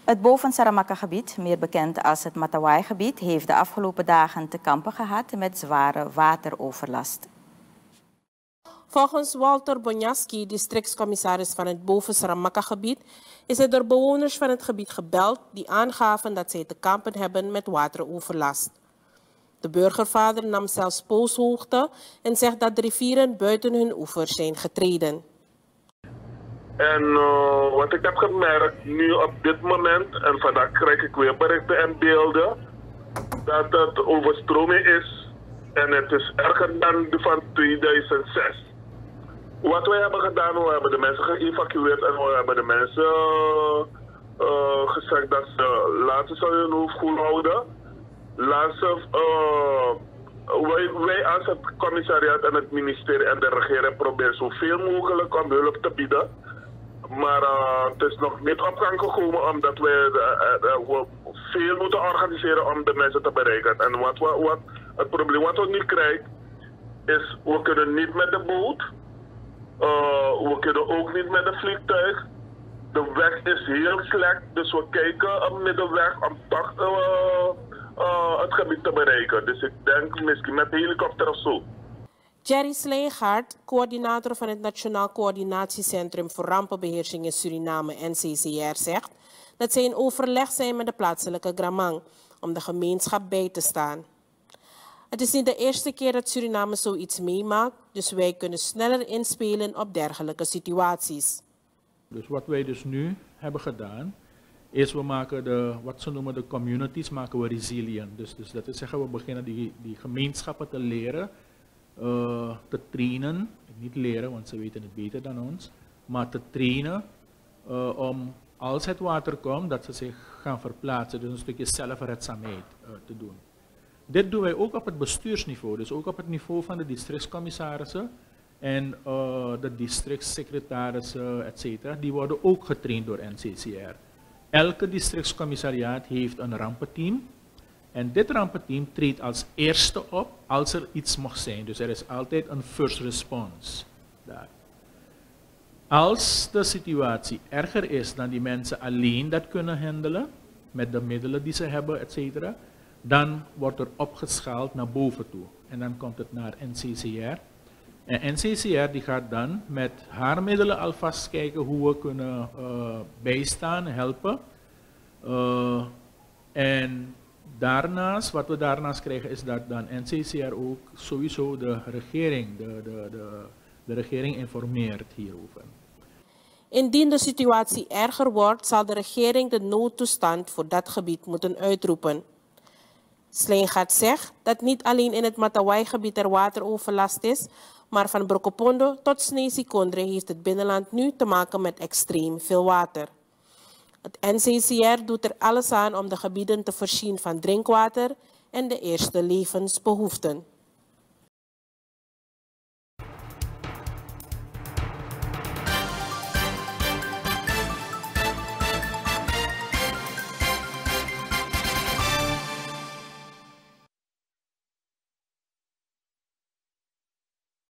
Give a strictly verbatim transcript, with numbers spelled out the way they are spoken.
Het Boven-Saramaka-gebied, meer bekend als het Matawai-gebied, heeft de afgelopen dagen te kampen gehad met zware wateroverlast. Volgens Walter Bonjaski, districtscommissaris van het Boven-Saramaka-gebied, is er door bewoners van het gebied gebeld die aangaven dat zij te kampen hebben met wateroverlast. De burgervader nam zelfs poolshoogte en zegt dat de rivieren buiten hun oevers zijn getreden. En uh, wat ik heb gemerkt nu op dit moment, en vandaag krijg ik weer berichten en beelden, dat het overstroming is en het is erger dan de van tweeduizend zes. Wat wij hebben gedaan, we hebben de mensen geëvacueerd en we hebben de mensen uh, uh, gezegd dat ze laten ze hun hoofd goed houden. Laten ze, uh, wij, wij als het commissariaat en het ministerie en de regering proberen zoveel mogelijk om hulp te bieden. Maar uh, het is nog niet op gang gekomen omdat we, uh, uh, we veel moeten organiseren om de mensen te bereiken. En wat, wat, wat, het probleem wat we nu krijgen is, we kunnen niet met de boot, uh, we kunnen ook niet met het vliegtuig. De weg is heel slecht, dus we kijken een middenweg om toch uh, uh, het gebied te bereiken. Dus ik denk misschien met de helikopter of zo. Jerry Sleengaard, coördinator van het Nationaal Coördinatiecentrum voor Rampenbeheersing in Suriname N C C R, zegt dat zij in overleg zijn met de plaatselijke Gramang om de gemeenschap bij te staan. Het is niet de eerste keer dat Suriname zoiets meemaakt, dus wij kunnen sneller inspelen op dergelijke situaties. Dus wat wij dus nu hebben gedaan, is we maken de, wat ze noemen de communities, maken we resilient. Dus, dus dat is zeggen, we beginnen die, die gemeenschappen te leren. Uh, te trainen, niet leren, want ze weten het beter dan ons, maar te trainen uh, om als het water komt, dat ze zich gaan verplaatsen, dus een stukje zelfredzaamheid uh, te doen. Dit doen wij ook op het bestuursniveau, dus ook op het niveau van de districtscommissarissen en uh, de districtssecretarissen, et cetera. Die worden ook getraind door N C C R. Elke districtscommissariaat heeft een rampenteam. En dit rampenteam treedt als eerste op als er iets mag zijn. Dus er is altijd een first response daar. Als de situatie erger is dan die mensen alleen dat kunnen handelen, met de middelen die ze hebben, et cetera, dan wordt er opgeschaald naar boven toe. En dan komt het naar N C C R. En N C C R die gaat dan met haar middelen alvast kijken hoe we kunnen uh, bijstaan, helpen. Uh, en Daarnaast, wat we daarnaast krijgen, is dat dan N C C R ook sowieso de regering, de, de, de, de regering informeert hierover. Indien de situatie erger wordt, zal de regering de noodtoestand voor dat gebied moeten uitroepen. Sleengaard zegt dat niet alleen in het Matawai-gebied er wateroverlast is, maar van Brokopondo tot Snee-Sikondre heeft het binnenland nu te maken met extreem veel water. Het N C C R doet er alles aan om de gebieden te voorzien van drinkwater en de eerste levensbehoeften.